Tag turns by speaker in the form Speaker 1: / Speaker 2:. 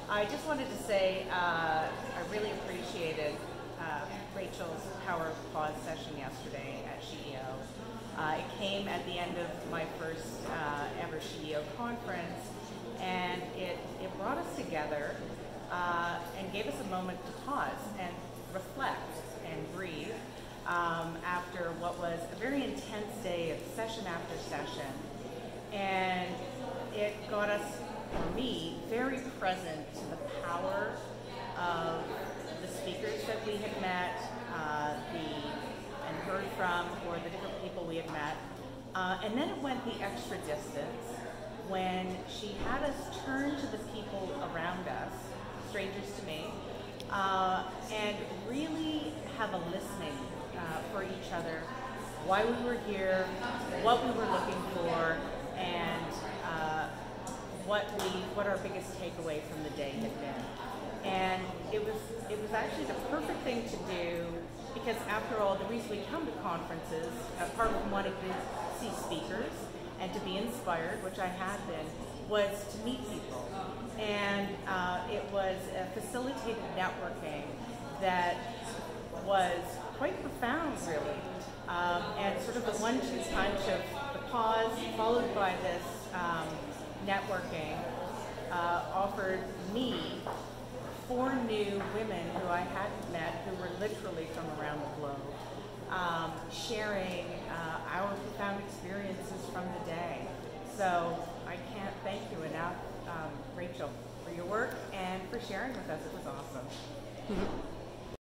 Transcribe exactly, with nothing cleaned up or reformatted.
Speaker 1: I just wanted to say uh, I really appreciated uh, Rachel's Power of Pause session yesterday at SHEEO. Uh, it came at the end of my first uh, ever SHEEO conference, and it, it brought us together uh, and gave us a moment to pause and reflect and breathe um, after what was a very intense day of session after session. And it got us, for me, very present to the power of the speakers that we had met, uh, the and heard from, or the different people we had met. Uh, and then it went the extra distance when she had us turn to the people around us, strangers to me, uh, and really have a listening uh, for each other, why we were here, what we were looking for, and uh, what we what our biggest takeaway from the day had been. And it was it was actually the perfect thing to do, because after all, the reason we come to conferences, apart from wanting to see speakers and to be inspired, which I had been, was to meet people. And uh, it was a facilitated networking that was quite profound, really. Um, and sort of the one-two punch of the pause, followed by this um, networking, uh, offered me four new women who I hadn't met, who were literally from around the globe, um, sharing uh, our profound experiences from the day. So I can't thank you enough, um, Rachel, for your work and for sharing with us. It was awesome.
Speaker 2: Mm-hmm.